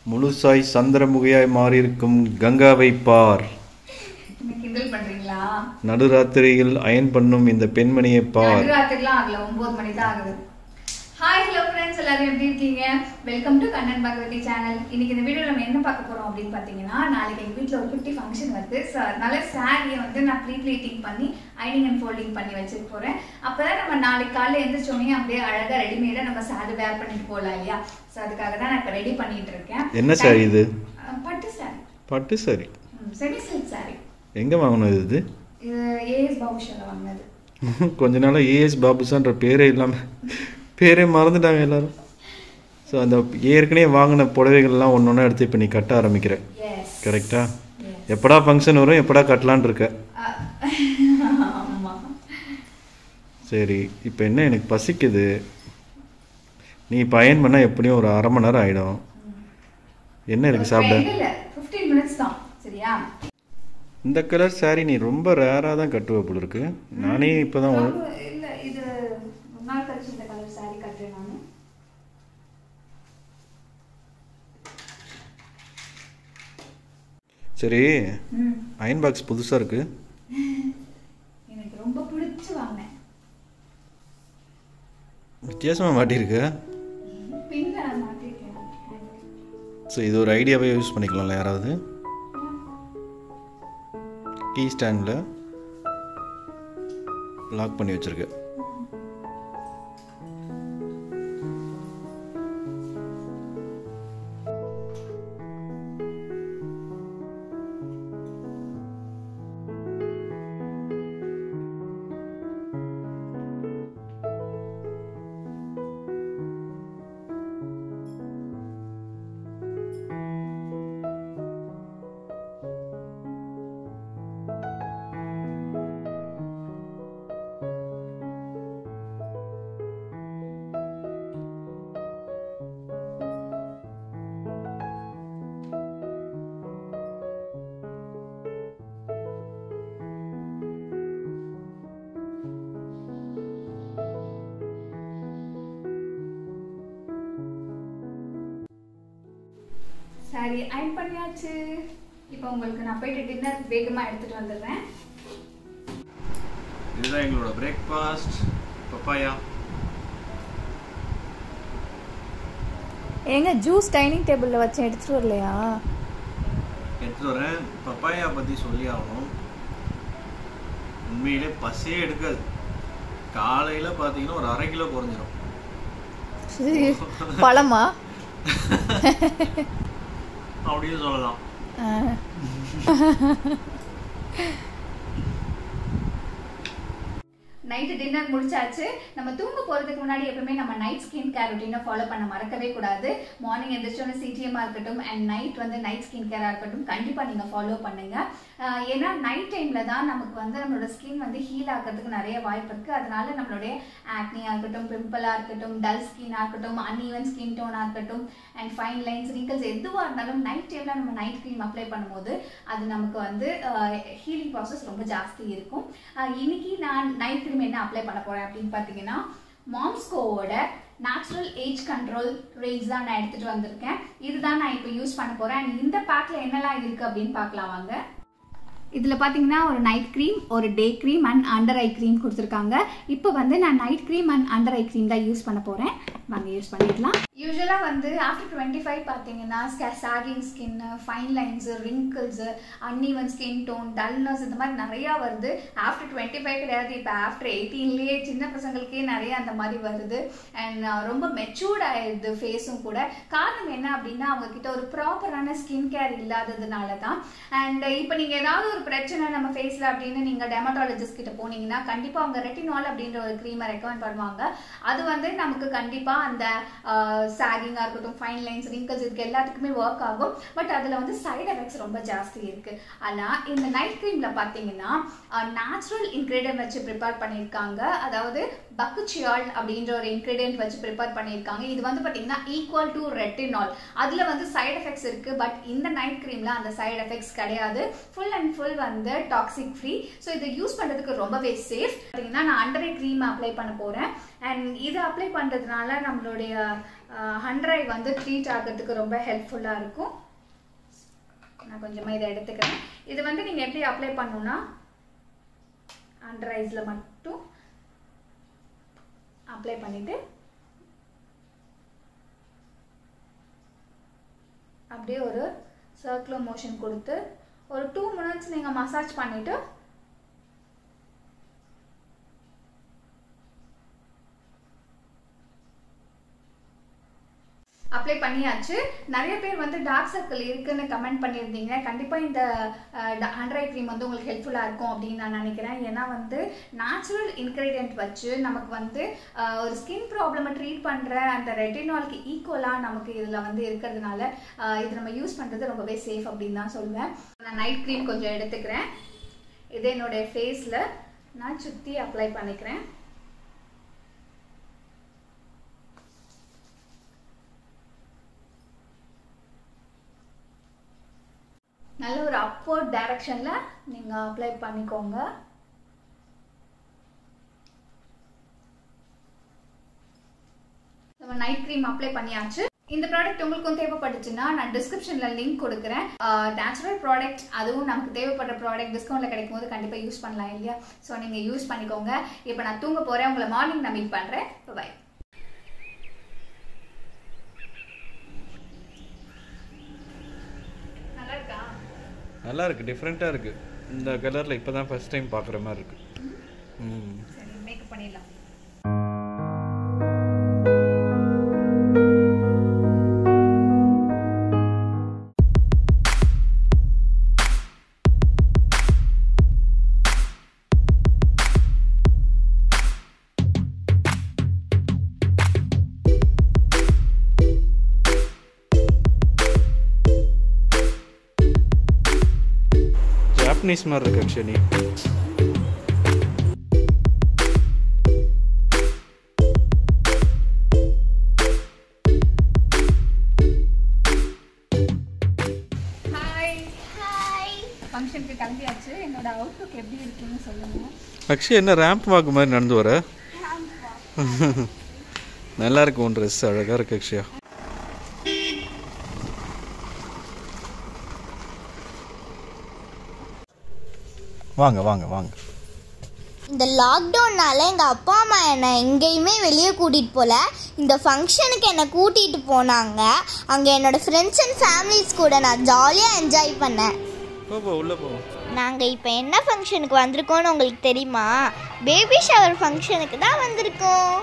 முழுசாய் சந்திரமுகியாய் மாறியிருக்கும் கங்காவை பார். கிண்டல் பண்றீங்களா? நடுராத்திரியில் அயன் பண்ணும் இந்த பெண்மணியை பார். நடுராத்திரிலாம் ஆகல, 9 மணி தான் ஆகுது. ஹாய் ஹலோ ஃப்ரெண்ட்ஸ், எல்லாரும் எப்படி இருக்கீங்க? Welcome to Kannan Bhagavathi channel. இன்னைக்கு இந்த வீடியோவில் நம்ம என்ன பார்க்க போறோம் அப்படின்னு பார்த்தீங்கன்னா, நாளைக்கு எங்கள் வீட்டில் ஒரு 50 ஃபங்க்ஷன் வருது. ஸோ அதனால சாரியை வந்து நான் ப்ளீட்டிங் பண்ணி அயனிங் அண்ட் ஃபோல்டிங் பண்ணி வச்சுட்டு போகிறேன். அப்போ தான் நம்ம நாளைக்கு காலையில் எழுந்திரிச்சோடனே அப்படியே அழகாக ரெடிமேடாக நம்ம சாரி வேர் பண்ணிட்டு போகலாம் இல்லையா? ஸோ அதுக்காக தான் நான் இப்போ ரெடி பண்ணிட்டு இருக்கேன். என்ன சாரி இது? பட்டு சாரி. பட்டு சாரி? Semi silk sorry. எங்கே வாங்கினது இது? இது ஏஎஸ் பாபுஷாவில் வாங்கினது. கொஞ்ச நாளாக ஏஎஸ் பாபுஷான்ற பேரே இல்லாமல் பேரே மறந்துட்டாங்க எல்லாரும். ஸோ அந்த ஏற்கனவே வாங்கின புடவைகள்லாம் ஒன்று ஒன்றா எடுத்து இப்போ நீ கட்ட ஆரம்பிக்கிற, கரெக்டா? எப்படா ஃபங்க்ஷன் வரும், எப்படா கட்டலான் இருக்க? சரி, இப்போ என்ன, எனக்கு பசிக்குது. நீ இப்போ அயன் பண்ணால் எப்படியும் ஒரு அரை மணி நேரம் ஆகிடும். என்ன இருக்கு சாப்பிட? 15 minutes தான். சரியா? இந்த கலர் சாரி நீ ரொம்ப ரேராக தான் கட்டுவ போல இருக்கு. நானே இப்போ தான் இல்லை, இது ஒரு நாள் கழிச்சு இந்த கலர் சாரி கட்டுறேன் நான். சரி, அயன் பாக்ஸ் புதுசாக இருக்கு. எனக்கு ரொம்ப பிடிச்சி வாங்கினேன். வித்தியாசமாக மாட்டியிருக்கு. ஸோ இது ஒரு ஐடியாவே யூஸ் பண்ணிக்கலாம்ல யாராவது? கீ ஸ்டாண்டில் லாக் பண்ணி வச்சுருக்கு. சாரி அயன் பண்ணியாச்சு. இப்போ உங்களுக்கு நான் போயிட்டு டின்னர் வேகமாக எடுத்துட்டு வந்துடுறேன். இதுதான் எங்களோட பிரேக்ஃபாஸ்ட். பப்பாயா. ஏங்க ஜூஸ் டைனிங் டேபிளில் வச்சு எடுத்துட்டு வரலையா? எடுத்துட்டு வரேன். பப்பாயா பற்றி சொல்லி ஆகணும். உண்மையிலே பசியே எடுக்காது. காலையில் பார்த்தீங்கன்னா ஒரு 1/2 கிலோ குறைஞ்சிரும். பழமா? அப்படியே சொல்லலாம். நைட்டு டின்னர் முடிச்சாச்சு. நம்ம தூங்க போகிறதுக்கு முன்னாடி எப்பவுமே நம்ம நைட் ஸ்கின் கேர் ரொட்டீனை ஃபாலோ பண்ண மறக்கவே கூடாது. மார்னிங் எந்திரிச்சோன்னு சிடிஎம்மாக இருக்கட்டும் அண்ட் நைட் வந்து நைட் ஸ்கின் கேராக இருக்கட்டும் கண்டிப்பாக நீங்கள் ஃபாலோ பண்ணுங்கள். ஏன்னா நைட் டைமில் தான் நமக்கு வந்து நம்மளோட ஸ்கின் வந்து ஹீல் ஆகிறதுக்கு நிறைய வாய்ப்பு இருக்குது. அதனால நம்மளுடைய ஆக்னியாக இருக்கட்டும், பிம்பிளாக இருக்கட்டும், டல் ஸ்கின்னாக இருக்கட்டும், அன்ஈவன் ஸ்கின் டோனாக இருக்கட்டும் அண்ட் ஃபைன் லைன்ஸ், ரிங்கிள்ஸ் எதுவாக இருந்தாலும் நைட் டைமில் நம்ம நைட் க்ரீம் அப்ளை பண்ணும்போது அது நமக்கு வந்து ஹீலிங் ப்ராசஸ் ரொம்ப ஜாஸ்தி இருக்கும். இன்னைக்கு நான் நைட் க்ரீம் என்ன அப்ளை பண்ண போறேன் அப்படின்னு பார்த்தீங்கன்னா, மாம்ஸ்கோவோட நேச்சுரல் ஏஜ் கண்ட்ரோல் ரேஞ்ச் தான் நான் எடுத்துட்டு வந்திருக்கேன். இதுதான் நான் இப்போ யூஸ் பண்ண போறேன். இந்த பேக்ல என்னெல்லாம் இருக்கு அப்படின்னு பார்க்கலாம் வாங்க. இதில் பார்த்தீங்கன்னா ஒரு நைட் க்ரீம், ஒரு day cream and under eye cream கொடுத்துருக்காங்க. இப்போ வந்து நான் night cream and under eye cream தான் யூஸ் பண்ண போகிறேன். வாங்க யூஸ் பண்ணிடலாம். யூஸ்வலாக வந்து ஆஃப்டர் 25 பார்த்தீங்கன்னா sagging skin, fine lines, wrinkles, uneven skin tone, dullness இந்த மாதிரி நிறையா வருது. ஆஃப்டர் 25 கிடையாது, இப்போ ஆஃப்டர் 18லேயே சின்ன பசங்களுக்கே நிறைய அந்த மாதிரி வருது. அண்ட் ரொம்ப மெச்சூர்ட் ஆயிடுது ஃபேஸும் கூட. காரணம் என்ன அப்படின்னா, அவங்கக்கிட்ட ஒரு ப்ராப்பரான ஸ்கின் கேர் இல்லாததுனால தான். அண்ட் இப்போ நீங்கள் ஏதாவது ஒரு பிரச்சனை நம்ம ஃபேஸில் அப்படின்னு நீங்கள் டெர்மட்டாலஜிஸ்ட் கிட்ட போனீங்கன்னா கண்டிப்பாக அவங்க ரெட்டினால் அப்படின்ற ஒரு க்ரீமை ரெக்கமெண்ட் பண்ணுவாங்க. அது வந்து நமக்கு கண்டிப்பாக அந்த சாகிங்காக இருக்கட்டும், ஃபைன் லைன்ஸ், ரிங்கிள்ஸ் இதுக்கு எல்லாத்துக்குமே ஒர்க் ஆகும். பட் அதில் வந்து சைட் எஃபெக்ட்ஸ் ரொம்ப ஜாஸ்தி இருக்குது. ஆனால் இந்த நைட் க்ரீமில் பார்த்தீங்கன்னா நேச்சுரல் இன்க்ரீடியன்ட் வச்சு ப்ரிப்பேர் பண்ணியிருக்காங்க. அதாவது பக்குச்சியால் அப்படின்ற ஒரு இன்க்ரீடியன்ட் வச்சு ப்ரிப்பேர் பண்ணியிருக்காங்க. இது வந்து பார்த்தீங்கன்னா ஈக்குவல் டு ரெட்டினால். அதில் வந்து சைட் எஃபெக்ட்ஸ் இருக்குது. பட் இந்த நைட் க்ரீமில் அந்த சைட் எஃபெக்ட்ஸ் கிடையாது. ஃபுல் அண்ட் ஃபுல் வந்து டாக்ஸிக் ஃப்ரீ. ஸோ இதை யூஸ் பண்ணுறதுக்கு ரொம்பவே சேஃப். பார்த்தீங்கன்னா நான் அண்டர் ஐ க்ரீம் அப்ளை பண்ண போகிறேன். அண்ட் இதை அப்ளை பண்ணுறதுனால நம்மளுடைய அண்டர் ஐ வந்து ட்ரீட் ஆகிறதுக்கு ரொம்ப ஹெல்ப்ஃபுல்லாக இருக்கும். நான் கொஞ்சமாக இதை எடுத்துக்கிறேன். இது வந்து நீங்கள் எப்படி அப்ளை பண்ணணும்னா அண்டர் ஐஸில் மட்டும் அப்ளை பண்ணிவிட்டு அப்படியே ஒரு சர்க்குலர் மோஷன் கொடுத்து ஒரு 2 minutes நீங்கள் மசாஜ் பண்ணிவிட்டு அப்ளை பண்ணியாச்சு. நிறைய பேர் வந்து டார்க் சர்க்கிள் இருக்குன்னு கமெண்ட் பண்ணியிருந்தீங்க. கண்டிப்பாக இந்த அண்டர் ஐ க்ரீம் வந்து உங்களுக்கு ஹெல்ப்ஃபுல்லாக இருக்கும் அப்படின்னு நான் நினைக்கிறேன். ஏன்னா வந்து நேச்சுரல் இன்க்ரீடியன்ட் வச்சு நமக்கு வந்து ஒரு ஸ்கின் ப்ராப்ளமை ட்ரீட் பண்ணுற அந்த ரெட்டினாலுக்கு ஈக்குவலாக நமக்கு இதில் வந்து இருக்கிறதுனால இது நம்ம யூஸ் பண்ணுறது ரொம்பவே சேஃப் அப்படின்னு தான் சொல்லுவேன். நான் நைட் க்ரீம் கொஞ்சம் எடுத்துக்கிறேன். இது என்னுடைய ஃபேஸில் நான் சுற்றி அப்ளை பண்ணிக்கிறேன். நல்ல ஒரு அப்வர்ட் டைரக்ஷனில் நீங்கள் அப்ளை பண்ணிக்கோங்க. நம்ம நைட் க்ரீம் அப்ளை பண்ணியாச்சு. இந்த ப்ராடக்ட் உங்களுக்கும் தேவைப்பட்டுச்சுன்னா நான் டிஸ்கிரிப்ஷனில் லிங்க் கொடுக்குறேன். நேச்சுரல் ப்ராடக்ட், அதுவும் நமக்கு தேவைப்படுற ப்ராடக்ட் டிஸ்கவுண்ட்டில் கிடைக்கும் போது கண்டிப்பாக யூஸ் பண்ணலாம் இல்லையா? ஸோ நீங்கள் யூஸ் பண்ணிக்கோங்க. இப்போ நான் தூங்க போகிறேன். உங்களை மார்னிங் நான் மீட் பண்ணுறேன். பை. நல்லா இருக்கா? நல்லா இருக்குது, டிஃப்ரெண்ட்டாக இருக்குது. இந்த கலரில் இப்போ தான் ஃபஸ்ட் டைம் பார்க்குற மாதிரி இருக்குது. சரி, மேக்கப் பண்ணிடலாம். ஜாப்பனீஸ் மாதிரி இருக்கு ஆக்சுவலி. ஃபங்க்ஷனுக்கு கிளம்பியாச்சு. என்னோட அவுட்லுக் எப்படி இருக்குன்னு சொல்லுங்க. ஆக்சுவலி என்ன ரேம்ப் வாக் மாதிரி நடந்து வர? நல்லா இருக்கு. உன் ட்ரெஸ் அழகாக இருக்கு அக்ஷயா. வாங்க வாங்க வாங்க. இந்த லாக்டவுன்னால எங்கள் அப்பா அம்மா என்னை எங்கேயுமே வெளியே கூட்டிகிட்டு போகல. இந்த ஃபங்க்ஷனுக்கு என்னை கூட்டிகிட்டு போனாங்க. அங்கே என்னோடய ஃப்ரெண்ட்ஸ் அண்ட் ஃபேமிலிஸ் கூட நான் ஜாலியாக என்ஜாய் பண்ணேன். உள்ளே போவோம். நாங்கள் இப்போ என்ன ஃபங்க்ஷனுக்கு வந்திருக்கோன்னு உங்களுக்கு தெரியுமா? பேபி ஷவர் ஃபங்க்ஷனுக்கு தான் வந்திருக்கோம்.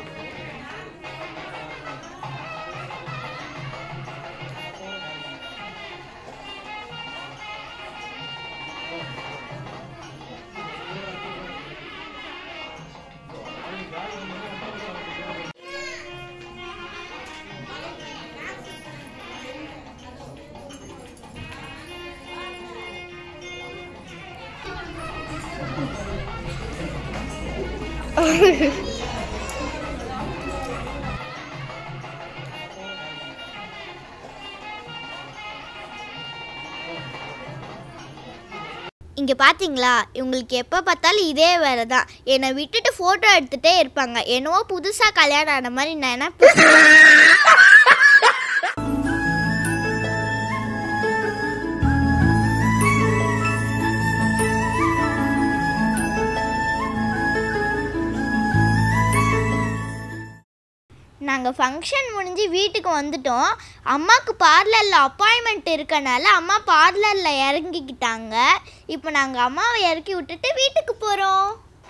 இங்கே பார்த்தீங்களா, இவங்களுக்கு எப்போ பார்த்தாலும் இதே வேலை தான். என்னை விட்டுட்டு ஃபோட்டோ எடுத்துகிட்டே இருப்பாங்க. என்னவோ புதுசாக கல்யாணம் ஆன மாதிரி நினைப்பு. நாங்கள் ஃபங்க்ஷன் முடிஞ்சு வீட்டுக்கு வந்துட்டோம். அம்மாவுக்கு பார்லரில் அப்பாயின்மெண்ட் இருக்கனால அம்மா பார்லரில் இறங்கிக்கிட்டாங்க. இப்போ நாங்கள் அம்மாவை இறக்கி விட்டுட்டு வீட்டுக்கு போகிறோம்.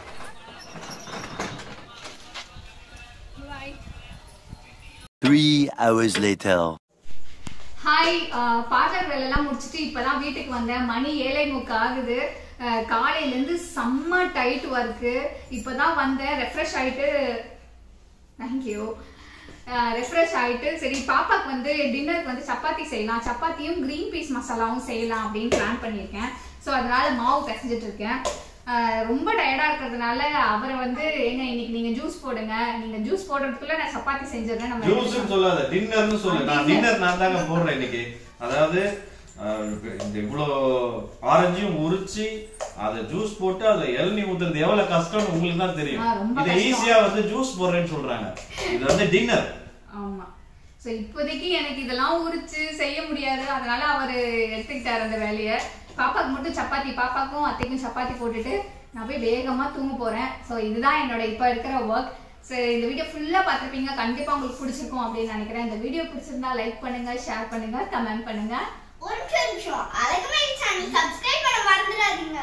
ஹாய், பார்லர் வேலையெல்லாம் முடிச்சுட்டு இப்போதான் வீட்டுக்கு வந்தேன். மணி 7:30 ஆகுது. காலையிலேருந்து செம்ம டைட் ஒர்க்கு. இப்போதான் வந்தேன். ரெஃப்ரெஷ் ஆகிட்டு தேங்க்யூ ரெஃப்ரெஷ் ஆகிட்டு சரி பாப்பாக்கு வந்து டின்னருக்கு வந்து சப்பாத்தி செய்யலாம், சப்பாத்தியும் க்ரீன் பீஸ் மசாலாவும் செய்யலாம் அப்படின்னு பிளான் பண்ணியிருக்கேன். ஸோ அதனால மாவு பிசைஞ்சிட்டு இருக்கேன். ரொம்ப டயர்டாக இருக்கிறதுனால அவரை வந்து ஏங்க இன்னைக்கு நீங்கள் ஜூஸ் போடுங்க, நீங்கள் ஜூஸ் போடுறதுக்குள்ள நான் சப்பாத்தி செஞ்சிடுறேன். நம்ம ஜூஸ்னு சொல்லாத, டின்னர்னு சொல்லு. நான் டின்னர் நான் தாங்க போடுறேன் இன்னைக்கு. அதாவது இந்த இவ்வளோ ஆரஞ்சையும் உரிச்சு அதை ஜூஸ் போட்டு அதை இளநீ ஊத்துறது எவ்வளவு கஷ்டம்னு உங்களுக்கு தான் தெரியும். இதை ஈஸியா வந்து ஜூஸ் போடுறேன்னு சொல்றாங்க. இது வந்து டின்னர். ஆமா. ஸோ இப்போதைக்கு எனக்கு இதெல்லாம் உரிச்சு செய்ய முடியாது, அதனால அவர் எடுத்துக்கிட்டார் அந்த வேலையை. பாப்பாவுக்கு மட்டும் சப்பாத்தி, பாப்பாக்கும் அத்தைக்கும் சப்பாத்தி போட்டுட்டு நான் போய் வேகமாக தூங்க போகிறேன். ஸோ இதுதான் என்னோட இப்போ இருக்கிற ஒர்க். ஸோ இந்த வீடியோ ஃபுல்லாக பார்த்துருப்பீங்க, கண்டிப்பாக உங்களுக்கு பிடிச்சிருக்கும் அப்படின்னு நினைக்கிறேன். இந்த வீடியோ பிடிச்சிருந்தா லைக் பண்ணுங்க, ஷேர் பண்ணுங்க, கமெண்ட் பண்ணுங்க. ஒரு நிமிஷம், அழகுமேல் சேனல் சப்ஸ்கிரைப் பண்ண மறந்துடாதீங்க.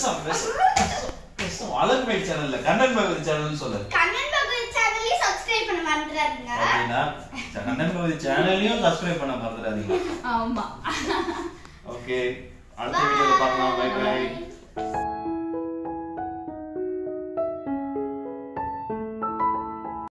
அழகுமேல் சேனல்ல கண்ணன் பகவதி சேனல்னு சொல்லு. கண்ணன் பகவதி சேனலையும் சப்ஸ்கிரைப் பண்ண மறந்துடாதீங்க. அப்படினா கண்ணன் பகவதி சேனலையும் சப்ஸ்கிரைப் பண்ண மறந்துடாதீங்க. ஆமா. ஓகே, அடுத்த வீடியோல பார்க்கலாம். Bye by.